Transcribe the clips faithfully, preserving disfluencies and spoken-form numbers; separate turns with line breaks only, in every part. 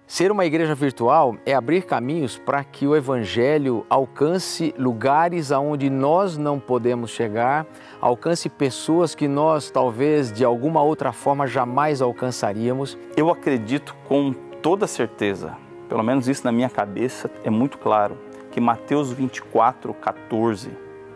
Ser uma igreja virtual é abrir caminhos para que o Evangelho alcance lugares aonde nós não podemos chegar, alcance pessoas que nós talvez de alguma outra forma jamais alcançaríamos.
Eu acredito com toda certeza, pelo menos isso na minha cabeça é muito claro, que Mateus vinte e quatro, quatorze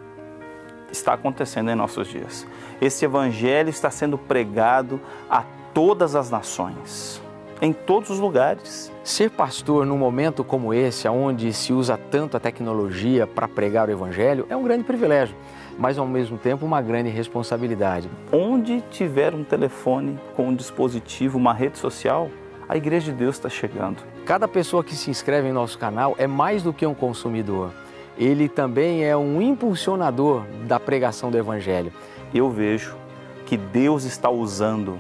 está acontecendo em nossos dias. Esse Evangelho está sendo pregado a todas as nações, em todos os lugares.
Ser pastor num momento como esse, onde se usa tanto a tecnologia para pregar o Evangelho, é um grande privilégio, mas ao mesmo tempo uma grande responsabilidade.
Onde tiver um telefone com um dispositivo, uma rede social, a Igreja de Deus está chegando.
Cada pessoa que se inscreve em nosso canal é mais do que um consumidor. Ele também é um impulsionador da pregação do Evangelho.
Eu vejo que Deus está usando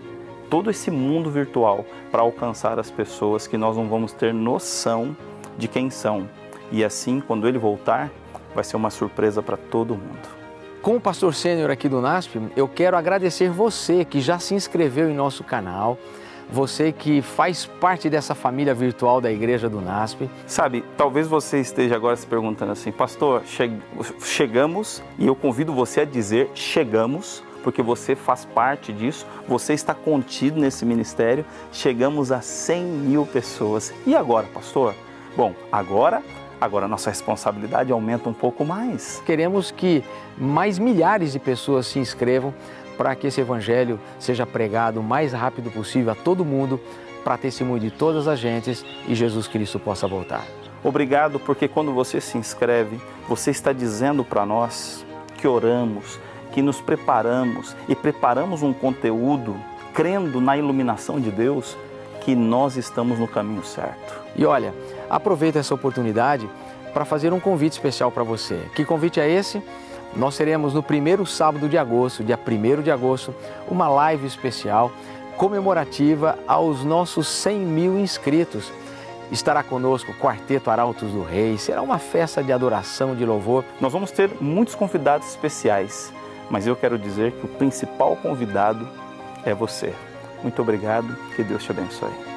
todo esse mundo virtual para alcançar as pessoas que nós não vamos ter noção de quem são. E assim, quando Ele voltar, vai ser uma surpresa para todo mundo.
Como pastor sênior aqui do NASP, eu quero agradecer você que já se inscreveu em nosso canal, você que faz parte dessa família virtual da Igreja do NASP.
Sabe, talvez você esteja agora se perguntando assim, pastor, che chegamos, e eu convido você a dizer chegamos, porque você faz parte disso, você está contido nesse ministério, chegamos a cem mil pessoas. E agora, pastor? Bom, agora, agora a nossa responsabilidade aumenta um pouco mais.
Queremos que mais milhares de pessoas se inscrevam para que esse Evangelho seja pregado o mais rápido possível a todo mundo, para testemunho de todas as gentes e Jesus Cristo possa voltar.
Obrigado, porque quando você se inscreve, você está dizendo para nós que oramos, que nos preparamos e preparamos um conteúdo crendo na iluminação de Deus, que nós estamos no caminho certo.
E olha, aproveita essa oportunidade para fazer um convite especial para você. Que convite é esse? Nós teremos no primeiro sábado de agosto, dia primeiro de agosto, uma live especial comemorativa aos nossos cem mil inscritos. Estará conosco o Quarteto Arautos do Rei, será uma festa de adoração, de louvor.
Nós vamos ter muitos convidados especiais, mas eu quero dizer que o principal convidado é você. Muito obrigado, que Deus te abençoe.